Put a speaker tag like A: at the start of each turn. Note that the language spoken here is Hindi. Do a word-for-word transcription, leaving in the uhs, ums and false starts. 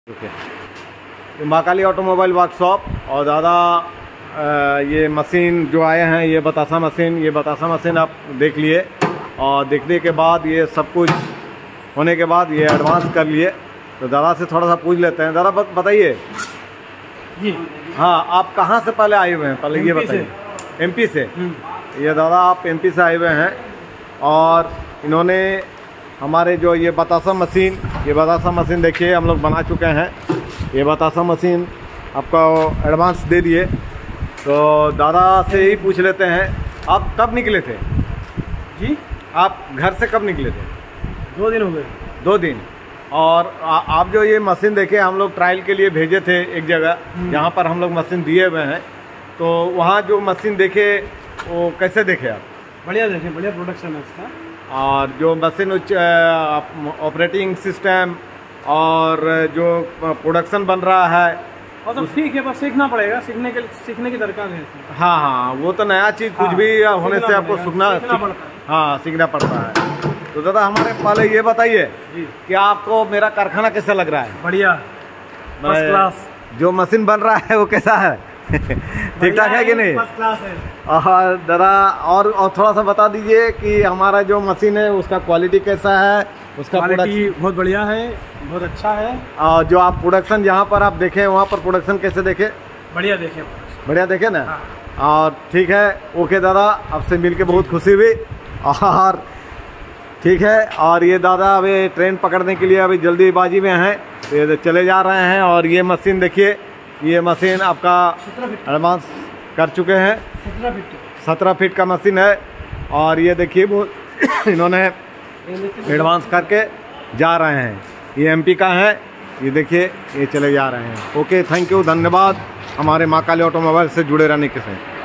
A: ये माँ काली ऑटोमोबाइल वर्कशॉप और दादा ये मशीन जो आए हैं, ये बतासा मशीन ये बतासा मशीन आप देख लिए और देखने के बाद ये सब कुछ होने के बाद ये एडवांस कर लिए। तो दादा से थोड़ा सा पूछ लेते हैं। दादा बताइए
B: जी।
A: हाँ, आप कहाँ से पहले आए हुए हैं, पहले ये बताइए। एमपी से। ये दादा आप एमपी से आए हुए हैं और इन्होंने हमारे जो ये बतासा मशीन ये बतासा मशीन देखिए हम लोग बना चुके हैं। ये बतासा मशीन आपका एडवांस दे दिए। तो दादा से ही पूछ लेते हैं, आप कब निकले थे
B: जी?
A: आप घर से कब निकले थे?
B: दो दिन हो गए।
A: दो दिन। और आ, आप जो ये मशीन देखे हम लोग ट्रायल के लिए भेजे थे एक जगह जहाँ पर हम लोग मशीन दिए हुए हैं। तो वहाँ जो मशीन देखे वो कैसे देखे आप?
B: बढ़िया देखे, बढ़िया प्रोडक्शन है इसका।
A: और जो मशीन ऑपरेटिंग सिस्टम और जो प्रोडक्शन बन रहा है
B: और तो ठीक है, बस सीखना पड़ेगा, सीखने के सीखने की दरकार है।
A: हाँ हाँ, वो तो नया चीज़ कुछ
B: हाँ,
A: भी होने से आपको सीखना
B: सीखना पड़ता है।
A: हाँ, सीखना पड़ता है। तो दादा हमारे पहले ये बताइए कि आपको मेरा कारखाना कैसा लग रहा है?
B: बढ़िया, फर्स्ट क्लास।
A: जो मशीन बन रहा है वो कैसा है? ठीक ठाक है कि नहीं?
B: फर्स्ट क्लास है।
A: और दादा और, और थोड़ा सा बता दीजिए कि हमारा जो मशीन है उसका क्वालिटी कैसा है, उसका
B: क्वालिटी बहुत बढ़िया है, बहुत अच्छा है।
A: और जो आप प्रोडक्शन जहाँ पर आप देखे वहाँ पर प्रोडक्शन कैसे देखे?
B: बढ़िया देखे,
A: बढ़िया देखे ना।
B: हाँ।
A: और ठीक है, ओके दादा, आपसे मिलके बहुत खुशी हुई। और ठीक है, और ये दादा अभी ट्रेन पकड़ने के लिए अभी जल्दीबाजी में हैं, तो ये चले जा रहे हैं। और ये मशीन देखिए, ये मशीन आपका एडवांस कर चुके हैं।
B: सत्रह फीट
A: सत्रह फीट का मशीन है। और ये देखिए वो इन्होंने एडवांस करके जा रहे हैं। ये एमपी का है, ये देखिए ये चले जा रहे हैं। ओके, थैंक यू, धन्यवाद हमारे माँ काली ऑटोमोबाइल से जुड़े रहने के लिए।